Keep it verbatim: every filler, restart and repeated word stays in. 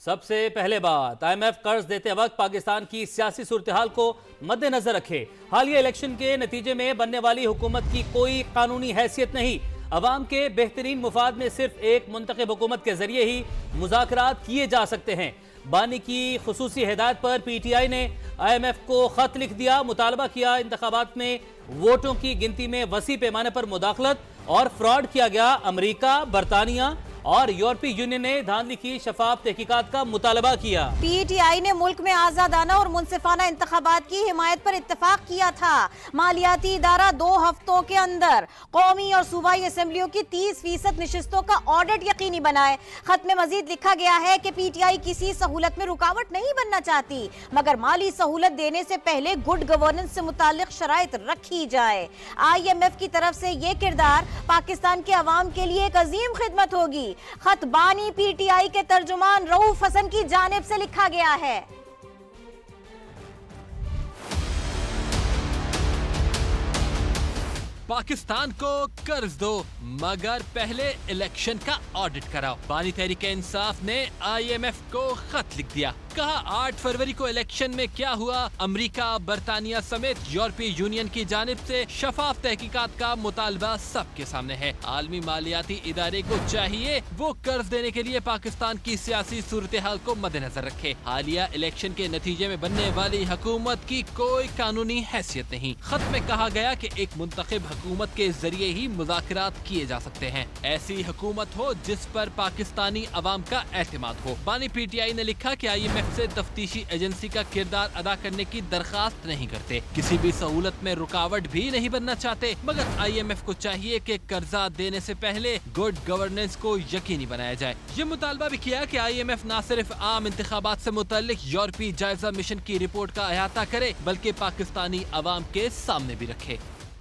سب سے پہلے بات آئی ایم ایف قرض دیتے وقت پاکستان کی سیاسی صورتحال کو مد نظر رکھے۔ حالیہ الیکشن کے نتیجے میں بننے والی حکومت کی کوئی قانونی حیثیت نہیں۔ عوام کے بہترین مفاد میں صرف ایک منتخب حکومت کے ذریعے ہی مذاکرات کیے جا سکتے ہیں۔ بانی کی خصوصی ہدایت پر پی ٹی آئی نے آئی ایم ایف کو خط لکھ دیا، مطالبہ کیا انتخابات میں ووٹوں کی گنتی میں وسیع پیمانے پر مداخلت اور فراڈ کیا گیا۔ امریکہ، برطانیہ اور یورپی یونین نے دھاندلی کی شفاف تحقیقات کا مطالبہ کیا۔ پی ٹی آئی نے ملک میں آزادانہ اور منصفانہ انتخابات کی حمایت پر اتفاق کیا تھا۔ مالیاتی ادارہ دو ہفتوں کے اندر قومی اور صوبائی اسمبلیوں کی تیس فیصد نشستوں کا آڈٹ یقینی بنائے۔ خط میں مزید لکھا گیا ہے کہ پی ٹی آئی کسی سہولت میں رکاوٹ نہیں بننا چاہتی، مگر مالی سہولت دینے سے پہلے گڈ گورننس سے متعلق شرائط رکھی جائے۔ آئی ایم ایف کی طرف سے یہ کردار پاکستان کے عوام کے لیے ایک عظیم خدمت ہوگی۔ خط بانی پی ٹی آئی کے ترجمان رؤف حسن کی جانب سے لکھا گیا ہے۔ پاکستان کو قرض دو مگر پہلے الیکشن کا آڈٹ کراؤ۔ بانی تحریک انصاف نے آئی ایم ایف کو خط لکھ دیا، کہا آٹھ فروری کو الیکشن میں کیا ہوا، امریکہ، برطانیہ سمیت یورپی یونین کی جانب سے شفاف تحقیقات کا مطالبہ سب کے سامنے ہے۔ عالمی مالیاتی ادارے کو چاہیے وہ قرض دینے کے لیے پاکستان کی سیاسی صورتحال کو مد نظر رکھے۔ حالیہ الیکشن کے نتیجے میں بننے والی حکومت کی کوئی قانونی حیثیت نہیں۔ خط میں کہا گیا کہ ایک منتخب حکومت کے ذریعے ہی مذاکرات کیے جا سکتے ہیں۔ ایسی حکومت ہو جس پر پاکستانی عوام کا اعتماد ہو۔ بانی پی ٹی آئی نے لکھا کہ آئی ایم ایف سے تفتیشی ایجنسی کا کردار ادا کرنے کی درخواست نہیں کرتے، کسی بھی سہولت میں رکاوٹ بھی نہیں بننا چاہتے، مگر آئی ایم ایف کو چاہیے کہ قرضہ دینے سے پہلے گڈ گورننس کو یقینی بنایا جائے۔ یہ مطالبہ بھی کیا کہ آئی ایم ایف نہ صرف عام انتخابات سے متعلق یورپی جائزہ مشن کی رپورٹ کا احاطہ کرے بلکہ پاکستانی عوام کے سامنے بھی رکھے۔